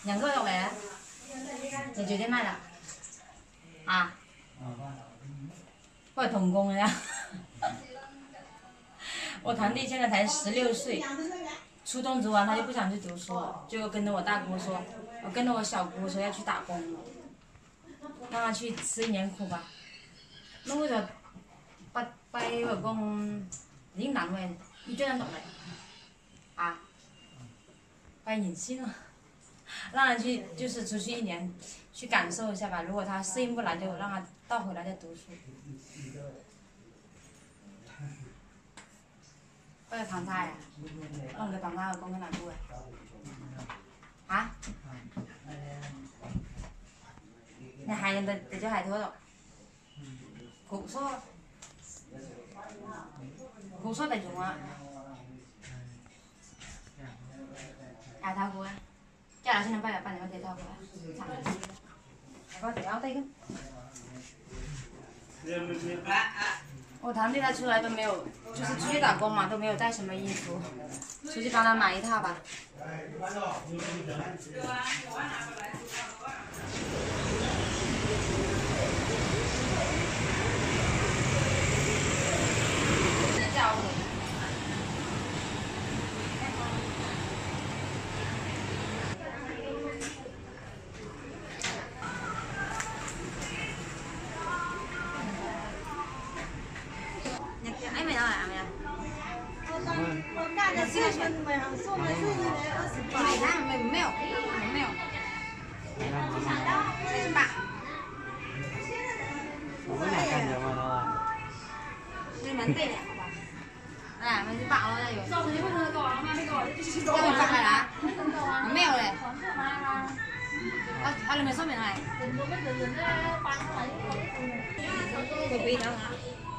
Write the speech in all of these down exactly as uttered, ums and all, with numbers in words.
两个落嚟，你决定卖了？啊？我童工呀！我堂弟现在才十六岁，初中读完他就不想去读书了，就跟着我大姑说，我跟着我小姑说要去打工了，让他去吃一年苦吧。那我就不不我讲已經難為要將人落嚟，啊，不忍心了，讓他去就是出去一年去感受一下吧。如果他適應不來，就讓他倒回來再讀書。不要躺菜啊！我唔要躺菜，我講緊哪部啊？啊？你係人哋哋咗係嗰度，古說。古說地種啊，係頭股啊，即係先兩百日八年嗰啲頭股啊，係個條低嘅。我堂弟他出來都沒有，就是出去打工嘛，都沒有帶什麼衣服，出去幫他買一套吧。哎，没有啊，没有。我干的是什么？送的是一百二十八。你看，没没有，没有。四十八。我俩干什么呢？你们对了，好吧？哎，没事八了那有。要不你八来啦？没有嘞。啊啊！你们上面来。我背上啊。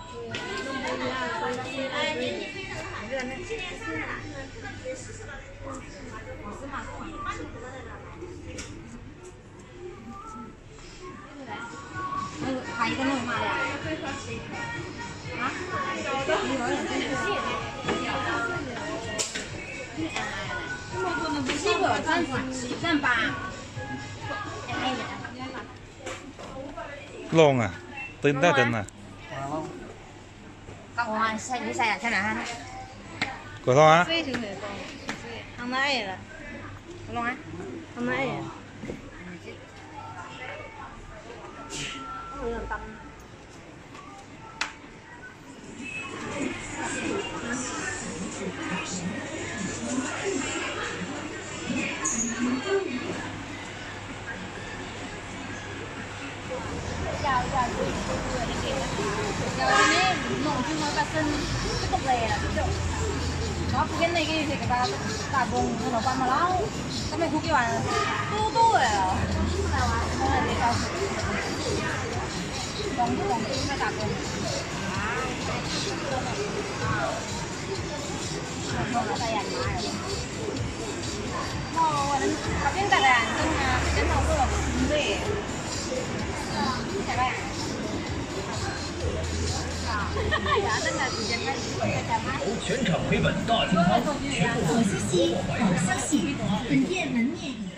那个还一个那个嘛的呀？啊？七个三十七三八。 lon à, tin ta tin à. Con ngoài xay đi xay à, xay nào ha? Của lo á? Không nói rồi. Con á? Không nói rồi. Chào chào chị. Giờ này nông chung với bà sinh cái cục lè là cái đó cái này cái gì cái bà bà bông nó bà mà lâu cái này cái bà tu tu rồi à không là gì đâu bông bông cái này bà bông không là tay ảnh mà nó nó có tiếng tay ảnh nhưng mà cái nó có là gì chả bạn 全场回本大清仓，全部索斯西，好消息！本店门面已